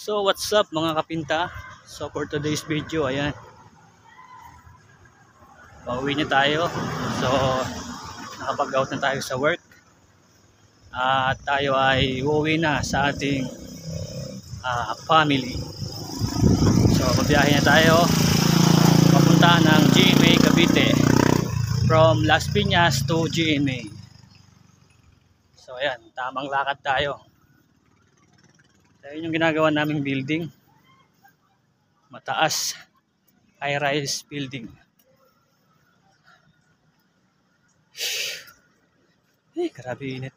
So what's up mga kapinta? So for today's video, ayan, pauwi na tayo. So nakapag-out na tayo sa work at tayo ay uuwi na sa ating family. So magbiyahe na tayo papunta ng GMA Cavite, from Las Piñas to GMA. So ayan, tamang lakad tayo. Ayun yung ginagawa naming building, mataas, high-rise building. Grabe init.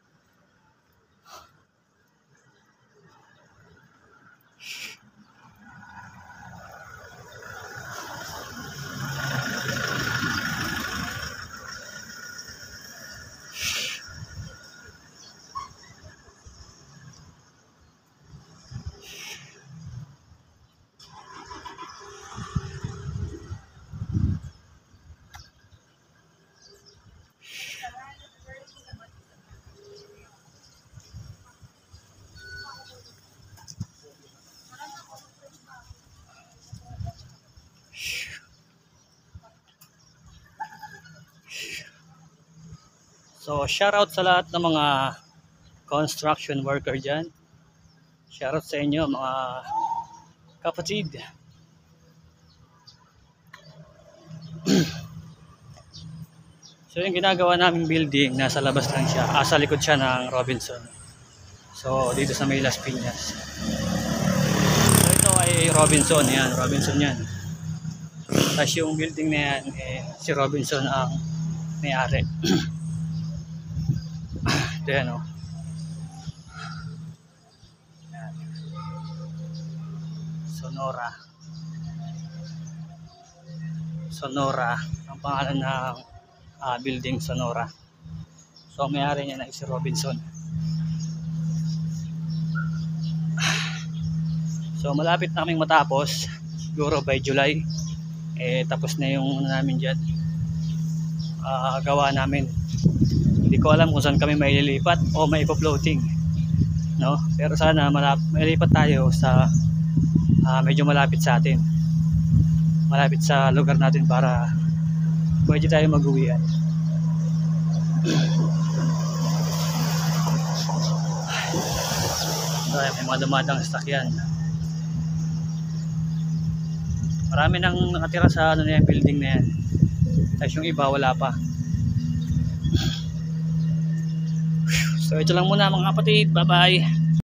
So shoutout sa lahat ng mga construction worker dyan. Shoutout sa inyo mga kapatid. So yung ginagawa naming building, nasa labas lang siya, sa likod siya ng Robinson. So dito sa may Las Piñas. So ito ay Robinson, yan, Robinson yan. Tapos yung building na yan, si Robinson ang may-ari. Ito yan, oh. Sonora ang pangalan ng building, Sonora. So may-ari niya na si Robinson. So malapit naming matapos, siguro by July tapos na yung namin dyan, gawa namin. Hindi ko alam kung saan kami maililipat o maipo-floating, no? Pero sana mailipat tayo sa medyo malapit sa atin, malapit sa lugar natin para pwede tayo mag-uwian. So, may mga dumadang sasakyan. Marami nang nakatira sa na yung building na yan. Tapos yung iba wala pa. So ito lang muna mga kapatid. Bye bye.